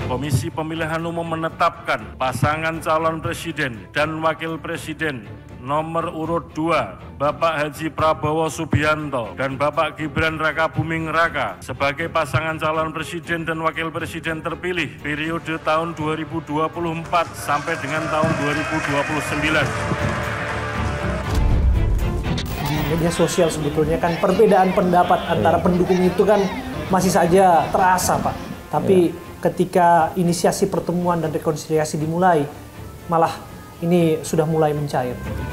Komisi Pemilihan Umum menetapkan pasangan calon presiden dan wakil presiden nomor urut 2, Bapak Haji Prabowo Subianto dan Bapak Gibran Rakabuming Raka sebagai pasangan calon presiden dan wakil presiden terpilih periode tahun 2024 sampai dengan tahun 2029. Di media sosial sebetulnya kan perbedaan pendapat antara pendukung itu kan masih saja terasa, Pak. Tapi ketika inisiasi pertemuan dan rekonsiliasi dimulai, malah ini sudah mulai mencair.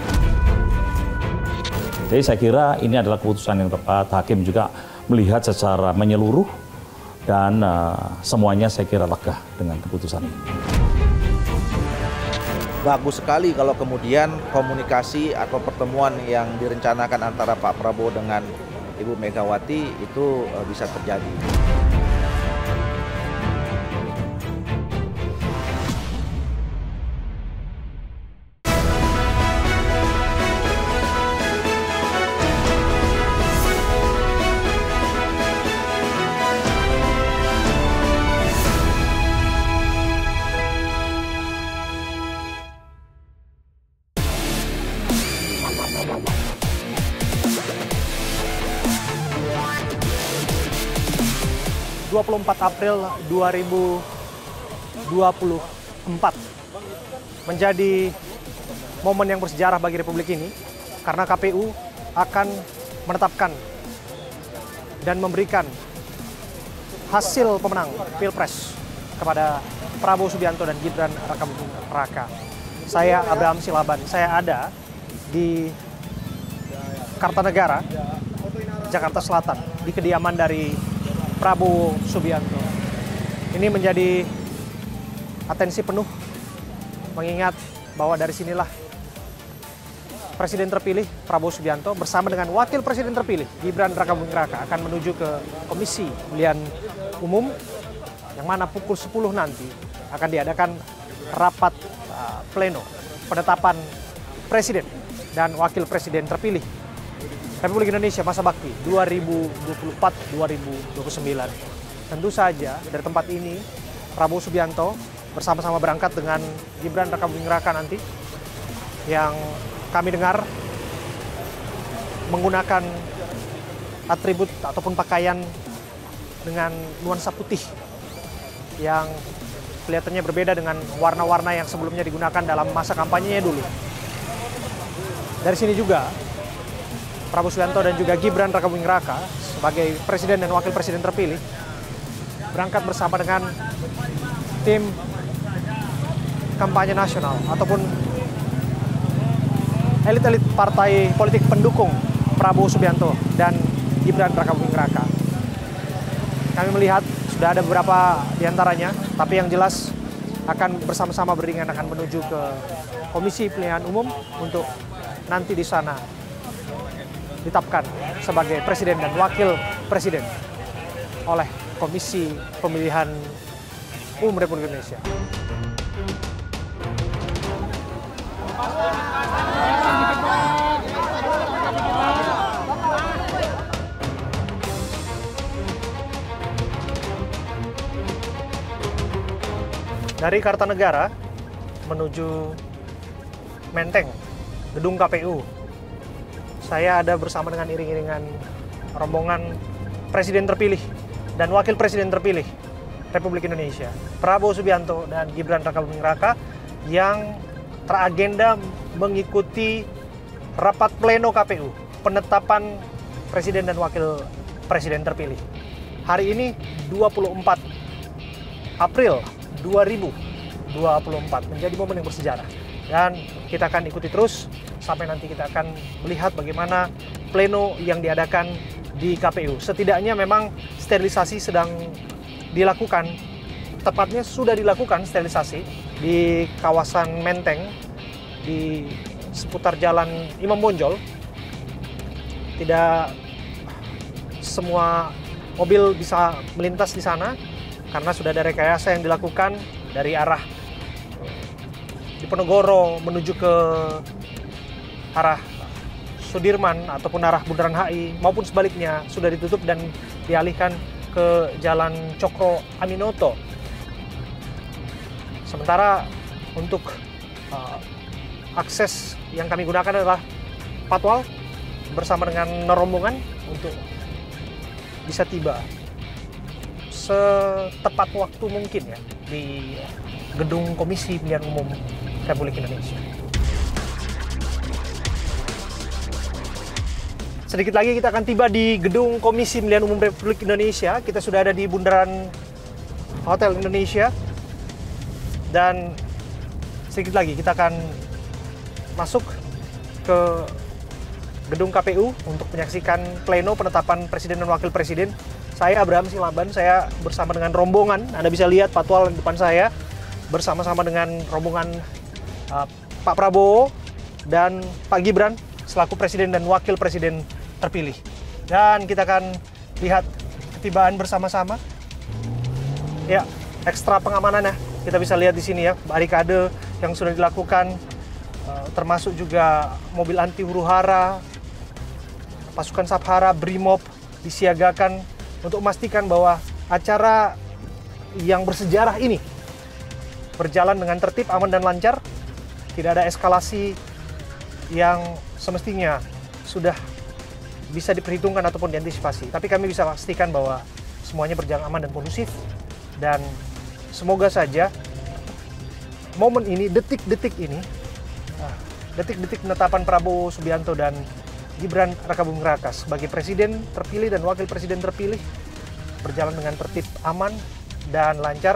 Jadi saya kira ini adalah keputusan yang tepat. Hakim juga melihat secara menyeluruh dan semuanya saya kira lega dengan keputusan ini. Bagus sekali kalau kemudian komunikasi atau pertemuan yang direncanakan antara Pak Prabowo dengan Ibu Megawati itu bisa terjadi. April 2024 menjadi momen yang bersejarah bagi Republik ini karena KPU akan menetapkan dan memberikan hasil pemenang Pilpres kepada Prabowo Subianto dan Gibran Rakabuming Raka. Saya Abraham Silaban, saya ada di Kartanegara, Jakarta Selatan, di kediaman dari Prabowo Subianto. Ini menjadi atensi penuh mengingat bahwa dari sinilah Presiden terpilih Prabowo Subianto bersama dengan Wakil Presiden terpilih Gibran Rakabuming Raka akan menuju ke Komisi Pemilihan Umum yang mana pukul 10 nanti akan diadakan rapat pleno penetapan Presiden dan Wakil Presiden terpilih Republik Indonesia masa bakti 2024-2029. Tentu saja dari tempat ini Prabowo Subianto bersama-sama berangkat dengan Gibran Rakabuming Raka nanti yang kami dengar menggunakan atribut ataupun pakaian dengan nuansa putih yang kelihatannya berbeda dengan warna-warna yang sebelumnya digunakan dalam masa kampanyenya dulu. Dari sini juga Prabowo Subianto dan juga Gibran Rakabuming Raka sebagai Presiden dan Wakil Presiden terpilih berangkat bersama dengan tim kampanye nasional ataupun elit-elit partai politik pendukung Prabowo Subianto dan Gibran Rakabuming Raka. Kami melihat sudah ada beberapa diantaranya, tapi yang jelas akan bersama-sama beriringan akan menuju ke Komisi Pemilihan Umum untuk nanti di sana ditetapkan sebagai Presiden dan Wakil Presiden oleh Komisi Pemilihan Umum Republik Indonesia. Dari Kartanegara menuju Menteng, gedung KPU. Saya ada bersama dengan iring-iringan rombongan Presiden terpilih dan Wakil Presiden terpilih Republik Indonesia, Prabowo Subianto dan Gibran Rakabuming Raka yang teragenda mengikuti rapat pleno KPU, penetapan Presiden dan Wakil Presiden terpilih. Hari ini 24 April 2024 menjadi momen yang bersejarah. Dan kita akan ikuti terus sampai nanti kita akan melihat bagaimana pleno yang diadakan di KPU. Setidaknya memang sterilisasi sedang dilakukan, tepatnya sudah dilakukan sterilisasi di kawasan Menteng, di seputar Jalan Imam Bonjol. Tidak semua mobil bisa melintas di sana karena sudah ada rekayasa yang dilakukan dari arah Diponegoro menuju ke arah Sudirman ataupun arah Bundaran HI maupun sebaliknya sudah ditutup dan dialihkan ke Jalan Cokro Aminoto. Sementara untuk akses yang kami gunakan adalah patwal bersama dengan rombongan untuk bisa tiba setepat waktu mungkin ya di gedung Komisi Pemilihan Umum Republik Indonesia. Sedikit lagi kita akan tiba di gedung Komisi Pemilihan Umum Republik Indonesia. Kita sudah ada di Bundaran Hotel Indonesia. Dan sedikit lagi kita akan masuk ke gedung KPU untuk menyaksikan pleno penetapan Presiden dan Wakil Presiden. Saya Abraham Silaban, saya bersama dengan rombongan. Anda bisa lihat patwal di depan saya bersama-sama dengan rombongan Pak Prabowo dan Pak Gibran selaku Presiden dan Wakil Presiden terpilih. Dan kita akan lihat ketibaan bersama-sama. Ya, ekstra pengamanannya kita bisa lihat di sini ya, barikade yang sudah dilakukan, termasuk juga mobil anti huru-hara, pasukan Sabhara, Brimob disiagakan untuk memastikan bahwa acara yang bersejarah ini berjalan dengan tertib, aman dan lancar, tidak ada eskalasi yang semestinya sudah bisa diperhitungkan ataupun diantisipasi. Tapi kami bisa pastikan bahwa semuanya berjalan aman dan kondusif, dan semoga saja momen ini, detik-detik ini, detik-detik penetapan Prabowo Subianto dan Gibran Rakabuming Raka sebagai Presiden terpilih dan Wakil Presiden terpilih berjalan dengan tertib, aman, dan lancar.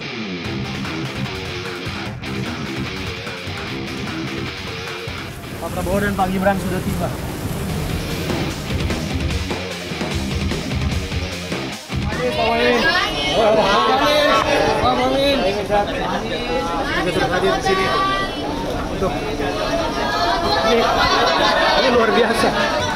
Pak Prabowo dan Pak Gibran sudah tiba. Kita sudah hadir di sini untuk ini luar biasa.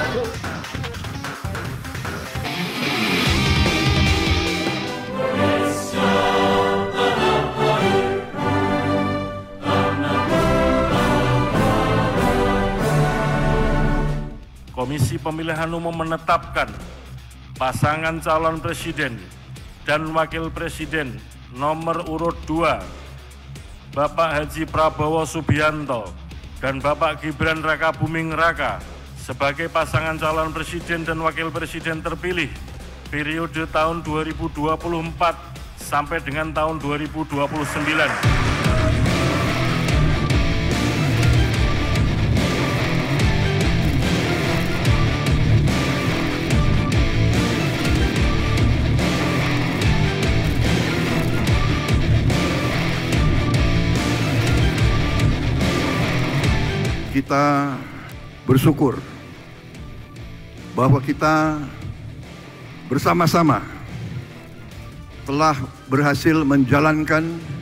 Komisi Pemilihan Umum menetapkan pasangan calon presiden dan wakil presiden nomor urut 2, Bapak Haji Prabowo Subianto dan Bapak Gibran Rakabuming Raka sebagai pasangan calon presiden dan wakil presiden terpilih periode tahun 2024 sampai dengan tahun 2029. Kita bersyukur bahwa kita bersama-sama telah berhasil menjalankan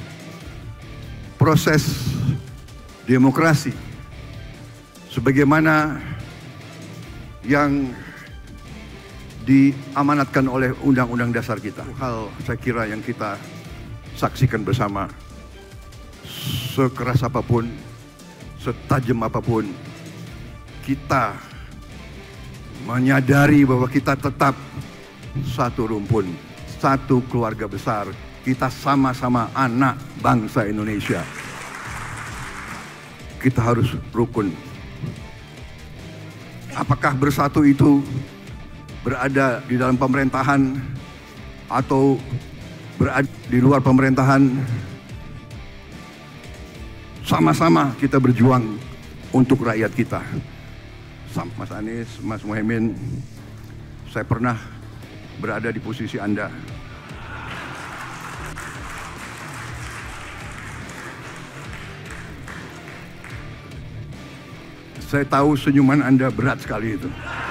proses demokrasi sebagaimana yang diamanatkan oleh Undang-Undang Dasar kita. Hal saya kira yang kita saksikan bersama, sekeras apapun, setajam apapun, kita menyadari bahwa kita tetap satu rumpun, satu keluarga besar. Kita sama-sama anak bangsa Indonesia. Kita harus rukun. Apakah bersatu itu berada di dalam pemerintahan atau berada di luar pemerintahan? Sama-sama kita berjuang untuk rakyat kita. Mas Anies, Mas Muhaimin, saya pernah berada di posisi Anda. Saya tahu senyuman Anda berat sekali itu.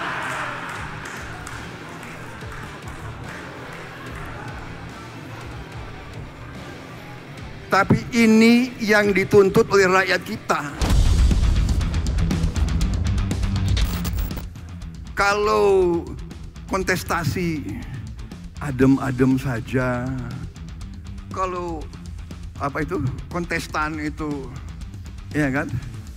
Tapi ini yang dituntut oleh rakyat kita. Kalau kontestasi adem-adem saja, kalau kontestan itu, ya kan,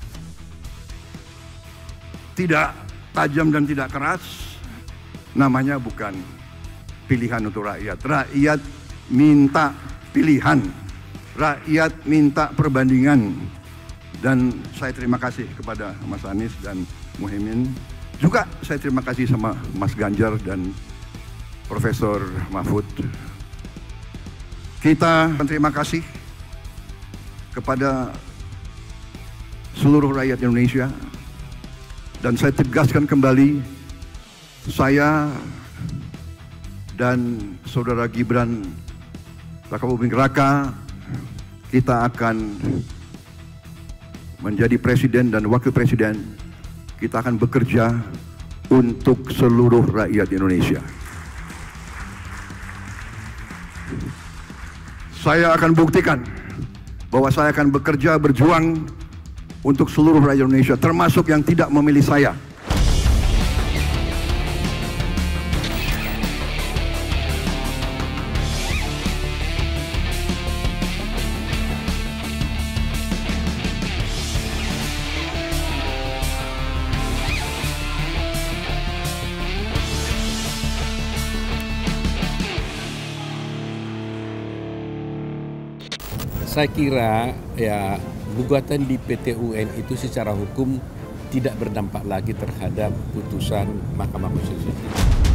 tidak tajam dan tidak keras, namanya bukan pilihan untuk rakyat. Rakyat minta pilihan. rakyat minta perbandingan. Dan saya terima kasih kepada Mas Anies dan Muhaimin. Juga saya terima kasih sama Mas Ganjar dan Profesor Mahfud. Kita terima kasih kepada seluruh rakyat Indonesia. Dan saya tegaskan kembali, saya dan Saudara Gibran Rakabuming Raka, kita akan menjadi presiden dan wakil presiden. Kita akan bekerja untuk seluruh rakyat Indonesia. Saya akan buktikan bahwa saya akan bekerja berjuang untuk seluruh rakyat Indonesia, termasuk yang tidak memilih saya. Saya kira ya gugatan di PT UN itu secara hukum tidak berdampak lagi terhadap putusan Mahkamah Konstitusi.